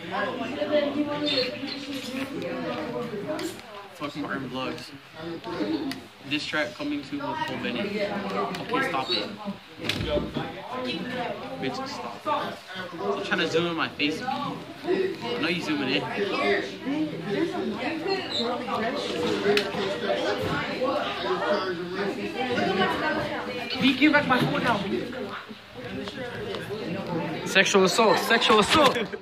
Fuck Martin vlogs. This track coming soon with Cole Bennett. Okay, stop it. Bitch, stop. I'm trying to zoom in my face. I know you zooming in. Give back my phone now. Sexual assault. Sexual assault.